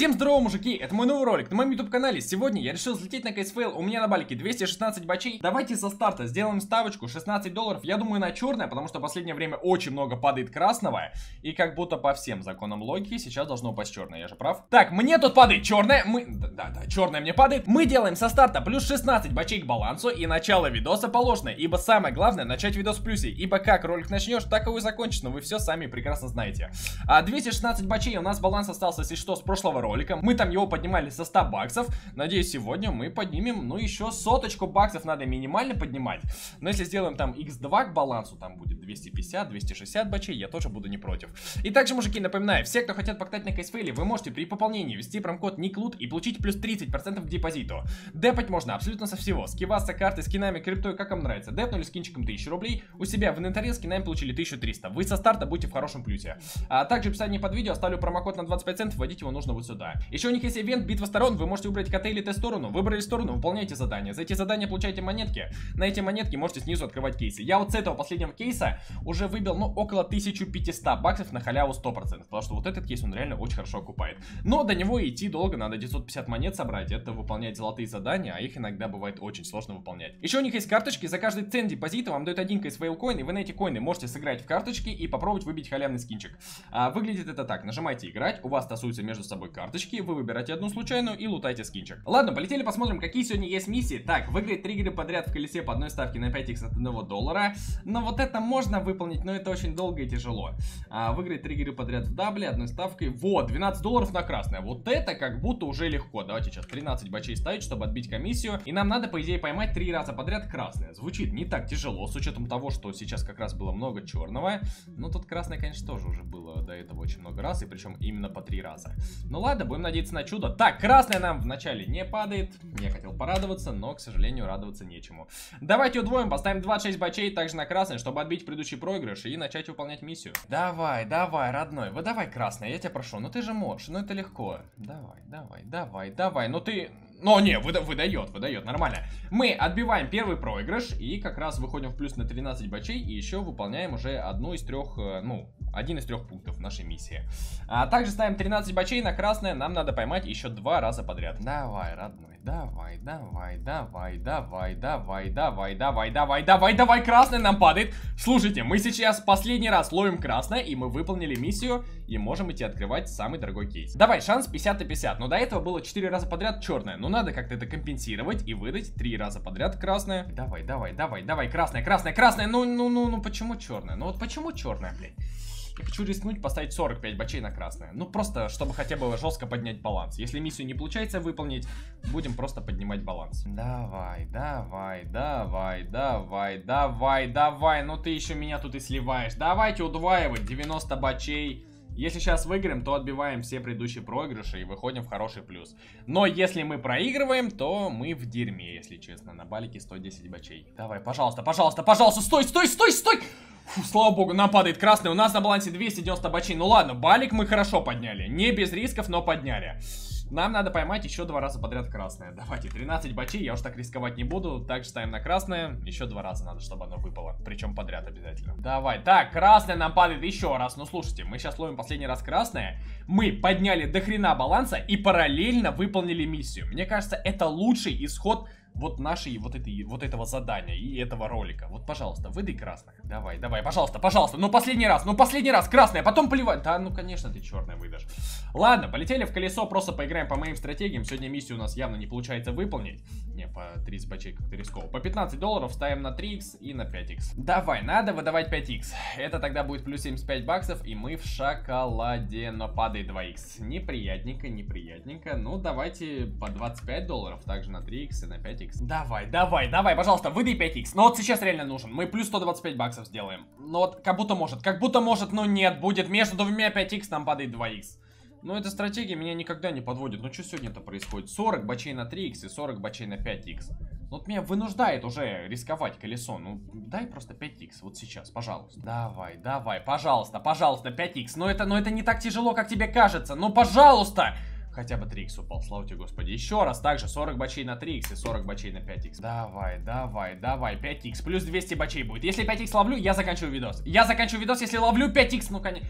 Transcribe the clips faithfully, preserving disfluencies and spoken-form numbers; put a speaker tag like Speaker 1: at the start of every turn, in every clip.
Speaker 1: Всем здорово, мужики, это мой новый ролик на моем YouTube канале. Сегодня я решил взлететь на кейсфейл, у меня на балике двести шестнадцать бачей. Давайте со старта сделаем ставочку шестнадцать долларов, я думаю на черное, потому что в последнее время очень много падает красного. И как будто по всем законам логики сейчас должно упасть черное, я же прав? Так, мне тут падает черное, мы... Да-да, черное мне падает. Мы делаем со старта плюс шестнадцать бачей к балансу, и начало видоса положено. Ибо самое главное начать видос в плюсе, ибо как ролик начнешь, так его и закончишь, но вы все сами прекрасно знаете. А двести шестнадцать бачей, у нас баланс остался, если что, с прошлого ролика. Мы там его поднимали со ста баксов. Надеюсь, сегодня мы поднимем, ну, еще соточку баксов надо минимально поднимать. Но если сделаем там икс два к балансу, там будет двести пятьдесят двести шестьдесят бачей, я тоже буду не против. И также, мужики, напоминаю, все, кто хотят покатать на кейсфейле, вы можете при пополнении ввести промокод никлут и получить плюс тридцать процентов к депозиту. Депать можно абсолютно со всего. Скиваться, карты, скинами, криптой, как вам нравится. Депнули скинчиком тысячу рублей. У себя в инвентаре скинами получили тысячу триста. Вы со старта будете в хорошем плюсе. А также в описании под видео оставлю промокод на двадцать пять центов, вводить его нужно вот сюда. Еще у них есть ивент битва сторон, вы можете выбрать КТ или Т-сторону. Выбрали сторону, выполняйте задания. За эти задания получаете монетки. На эти монетки можете снизу открывать кейсы. Я вот с этого последнего кейса уже выбил, ну, около тысячи пятисот баксов на халяву сто процентов. Потому что вот этот кейс, он реально очень хорошо окупает. Но до него идти долго, надо девятьсот пятьдесят монет собрать. Это выполнять золотые задания, а их иногда бывает очень сложно выполнять. Еще у них есть карточки, за каждый цент депозита вам дают один кейсфейл коин, и вы на эти коины можете сыграть в карточки и попробовать выбить халявный скинчик. А, выглядит это так, нажимайте играть, у вас тасуются между собой карточки, вы выбираете одну случайную и лутайте скинчик. Ладно, полетели посмотрим, какие сегодня есть миссии. Так, выиграть триггеры подряд в колесе по одной ставке на пять икс от одного доллара. Но вот это можно выполнить, но это очень долго и тяжело. А, выиграть триггеры подряд в дабле одной ставкой. Вот, двенадцать долларов на красное. Вот это как будто уже легко. Давайте сейчас тринадцать бачей ставить, чтобы отбить комиссию. И нам надо, по идее, поймать три раза подряд красное. Звучит не так тяжело, с учетом того, что сейчас как раз было много черного. Но тут красное, конечно, тоже уже было до этого очень много раз. И причем именно по три раза. Ну ладно, будем надеяться на чудо. Так, красное нам вначале не падает. Я хотел порадоваться, но, к сожалению, радоваться нечему. Давайте удвоим, поставим двадцать шесть бачей также на красное, чтобы отбить предыдущий проигрыш и начать выполнять миссию. Давай, давай, родной, выдавай красное, я тебя прошу. Ну ты же можешь, ну это легко. Давай, давай, давай, давай, ну ты... Но не, выда выдает, выдает, нормально. Мы отбиваем первый проигрыш и как раз выходим в плюс на тринадцать бачей и еще выполняем уже одну из трех, ну, один из трех пунктов нашей миссии. А также ставим тринадцать бачей на красное, нам надо поймать еще два раза подряд. Давай, родной, давай, давай, давай, давай, давай, давай, давай, давай, давай, давай, красное нам падает. Слушайте, мы сейчас последний раз ловим красное, и мы выполнили миссию, и можем идти открывать самый дорогой кейс. Давай, шанс пятьдесят на пятьдесят, но до этого было четыре раза подряд черное. Ну надо как-то это компенсировать и выдать три раза подряд красное. Давай, давай, давай, давай, красное, красное, красное. Ну, ну, ну, ну, почему черное? Ну вот почему черное, блядь? Я хочу рискнуть поставить сорок пять бачей на красное. Ну просто, чтобы хотя бы жестко поднять баланс. Если миссию не получается выполнить, будем просто поднимать баланс. Давай, давай, давай, давай, давай, давай. Ну ты еще меня тут и сливаешь. Давайте удваивать девяносто бачей. Если сейчас выиграем, то отбиваем все предыдущие проигрыши и выходим в хороший плюс. Но если мы проигрываем, то мы в дерьме, если честно. На балике сто десять бачей. Давай, пожалуйста, пожалуйста, пожалуйста, стой, стой, стой, стой! Фу, слава богу, нам падает красный. У нас на балансе двести девяносто бачей. Ну ладно, балик мы хорошо подняли. Не без рисков, но подняли. Нам надо поймать еще два раза подряд красное. Давайте, тринадцать бачей, я уж так рисковать не буду. Также ставим на красное. Еще два раза надо, чтобы оно выпало. Причем подряд обязательно. Давай, так, красное нам падает еще раз. Ну слушайте, мы сейчас ловим последний раз красное. Мы подняли до хрена баланса и параллельно выполнили миссию. Мне кажется, это лучший исход вот нашей, вот этой, вот этого задания и этого ролика. Вот, пожалуйста, выдай красное. Давай, давай, пожалуйста, пожалуйста. Ну, последний раз, ну, последний раз, красное, потом поливать. Да, ну, конечно, ты черное выдашь. Ладно, полетели в колесо, просто поиграем по моим стратегиям. Сегодня миссию у нас явно не получается выполнить. Не, по тридцать бачей как-то рисково. По пятнадцать долларов ставим на три икс и на пять икс. Давай, надо выдавать пять икс. Это тогда будет плюс семьдесят пять баксов, и мы в шоколаде. Но падает два икс. Неприятненько, неприятненько. Ну, давайте по двадцать пять долларов. Также на три икс и на пять икс. Давай, давай, давай, пожалуйста, выдай пять икс. Ну, вот сейчас реально нужен. Мы плюс сто двадцать пять баксов сделаем. Ну, вот, как будто может. Как будто может, но нет. Будет между двумя пять икс, нам падает два икс. Но эта стратегия меня никогда не подводит. Ну что сегодня-то происходит? сорок бачей на три икс и сорок бачей на пять икс. Ну вот меня вынуждает уже рисковать колесо. Ну дай просто пять икс вот сейчас, пожалуйста. Давай, давай, пожалуйста, пожалуйста, пять икс. Но это, но это не так тяжело, как тебе кажется. Ну пожалуйста! Хотя бы три икс упал, слава тебе, Господи. Еще раз, также сорок бачей на три икс и сорок бачей на пять икс. Давай, давай, давай, пять икс. Плюс двести бачей будет. Если пять икс ловлю, я заканчиваю видос. Я заканчиваю видос, если ловлю пять икс, ну конечно.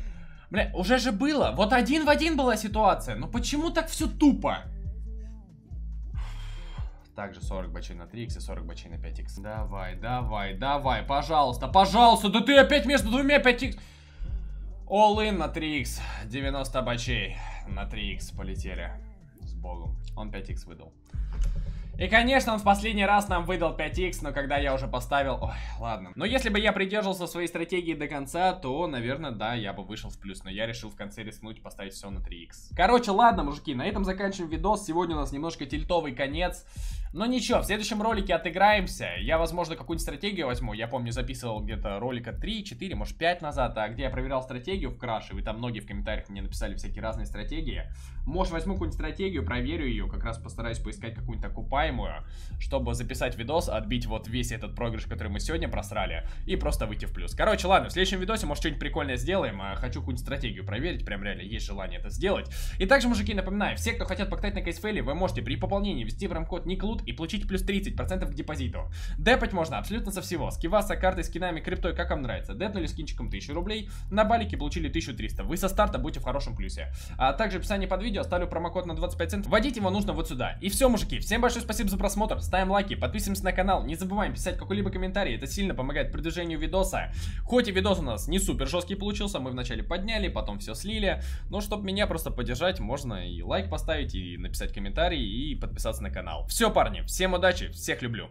Speaker 1: Бля, уже же было. Вот один в один была ситуация. Но почему так все тупо? Также сорок бачей на три икс и сорок бачей на пять икс. Давай, давай, давай, пожалуйста, пожалуйста. Да ты опять между двумя пять икс. All in на три икс. девяносто бачей на три икс полетели. С богом. Он пять икс выдал. И, конечно, он в последний раз нам выдал пять икс, но когда я уже поставил... Ой, ладно. Но если бы я придерживался своей стратегии до конца, то, наверное, да, я бы вышел в плюс. Но я решил в конце рискнуть поставить все на три икс. Короче, ладно, мужики, на этом заканчиваем видос. Сегодня у нас немножко тильтовый конец. Но ничего, в следующем ролике отыграемся. Я, возможно, какую-нибудь стратегию возьму. Я помню, записывал где-то ролика три, четыре, может пять назад, а где я проверял стратегию в краше. Вы там многие в комментариях мне написали всякие разные стратегии. Может, возьму какую-нибудь стратегию, проверю ее. Как раз постараюсь поискать какую-нибудь окупаемую, чтобы записать видос, отбить вот весь этот проигрыш, который мы сегодня просрали, и просто выйти в плюс. Короче, ладно, в следующем видосе, может, что-нибудь прикольное сделаем. Хочу какую-нибудь стратегию проверить, прям реально есть желание это сделать. И также, мужики, напоминаю, все, кто хотят покатать на кейсфейле, вы можете при пополнении ввести промокод Никлут и получить плюс тридцать процентов к депозиту. Депать можно абсолютно со всего. С киваса, картой, скинами, криптой, как вам нравится. Депнули скинчиком тысячу рублей, на балике получили тысячу триста. Вы со старта будете в хорошем плюсе. А также в описании под видео оставлю промокод на двадцать пять центов. Вводить его нужно вот сюда. И все, мужики, всем большое спасибо за просмотр. Ставим лайки, подписываемся на канал. Не забываем писать какой-либо комментарий. Это сильно помогает продвижению видоса. Хоть и видос у нас не супер жесткий получился, мы вначале подняли, потом все слили. Но чтобы меня просто поддержать, можно и лайк поставить, и написать комментарий, и подписаться на канал. Все, парни, всем удачи, всех люблю.